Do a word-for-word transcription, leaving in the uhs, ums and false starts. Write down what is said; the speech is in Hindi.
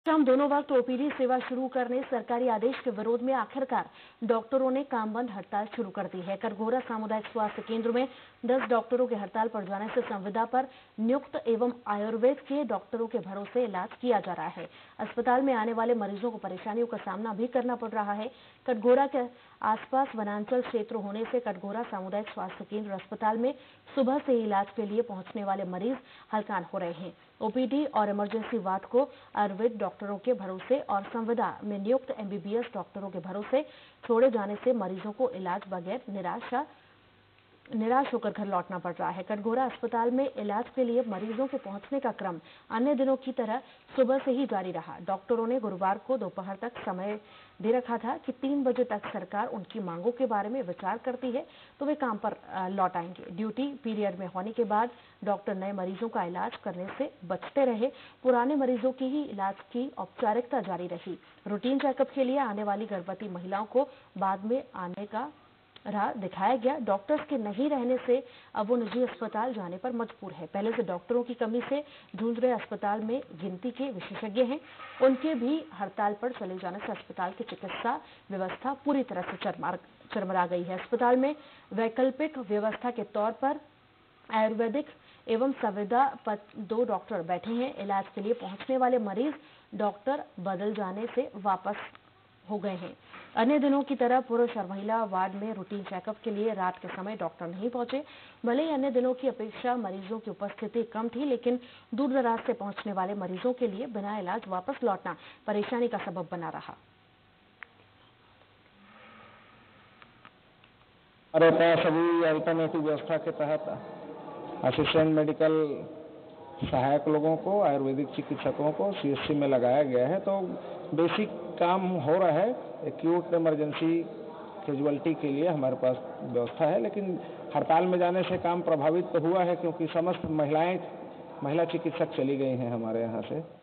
शाम दोनों वक्त ओपीडी सेवा शुरू करने सरकारी आदेश के विरोध में आखिरकार डॉक्टरों ने काम बंद हड़ताल शुरू कर दी है। कटघोरा सामुदायिक स्वास्थ्य केंद्र में दस डॉक्टरों के हड़ताल पर जाने से संविदा पर नियुक्त एवं आयुर्वेद के डॉक्टरों के भरोसे इलाज किया जा रहा है। अस्पताल में आने वाले मरीजों को परेशानियों का सामना भी करना पड़ रहा है। कटघोरा के आसपास वनांचल क्षेत्र होने से कटघोरा सामुदायिक स्वास्थ्य केंद्र अस्पताल में सुबह से ही इलाज के लिए पहुंचने वाले मरीज हलकान हो रहे हैं। ओपीडी और इमरजेंसी वार्ड को आयुर्वेद डॉक्टरों के भरोसे और संविदा में नियुक्त एमबीबीएस डॉक्टरों के भरोसे छोड़े जाने से मरीजों को इलाज बगैर निराशा निराश होकर घर लौटना पड़ रहा है। कटघोरा अस्पताल में इलाज के लिए मरीजों के पहुंचने का क्रम अन्य दिनों की तरह सुबह से ही जारी रहा। डॉक्टरों ने गुरुवार को दोपहर तक समय दे रखा था कि तीन बजे तक सरकार उनकी मांगों के बारे में विचार करती है तो वे काम पर लौट आएंगे। ड्यूटी पीरियड में होने के बाद डॉक्टर नए मरीजों का इलाज करने से बचते रहे। पुराने मरीजों की ही इलाज की औपचारिकता जारी रही। रूटीन चेकअप के लिए आने वाली गर्भवती महिलाओं को बाद में आने का राह दिखाया गया। डॉक्टर्स के नहीं रहने से अब वो निजी अस्पताल जाने पर मजबूर है। पहले से डॉक्टरों की कमी से जूझ रहे अस्पताल में गिनती के विशेषज्ञ हैं, उनके भी हड़ताल पर चले जाने से अस्पताल की चिकित्सा व्यवस्था पूरी तरह से चरमरा चरमरा गई है। अस्पताल में वैकल्पिक व्यवस्था के तौर पर आयुर्वेदिक एवं संविदा पर दो डॉक्टर बैठे हैं। इलाज के लिए पहुंचने वाले मरीज डॉक्टर बदल जाने से वापस हो गए हैं। अन्य दिनों की तरह पुरुष और महिला वार्ड में रूटीन चेकअप के लिए रात के समय डॉक्टर नहीं पहुंचे। भले ही अन्य दिनों की अपेक्षा मरीजों की उपस्थिति कम थी, लेकिन दूर दराज से पहुंचने वाले मरीजों के लिए बिना इलाज वापस लौटना परेशानी का सबब बना रहा। हमारे पास अभी अल्टरनेटिव व्यवस्था के तहत असिस्टेंट मेडिकल सहायक लोगों को, आयुर्वेदिक चिकित्सकों को सीएससी में लगाया गया है, तो बेसिक काम हो रहा है। एक्यूट इमरजेंसी कैजुअलिटी के लिए हमारे पास व्यवस्था है, लेकिन हड़ताल में जाने से काम प्रभावित तो हुआ है, क्योंकि समस्त महिलाएं महिला चिकित्सक चली गई हैं हमारे यहाँ से।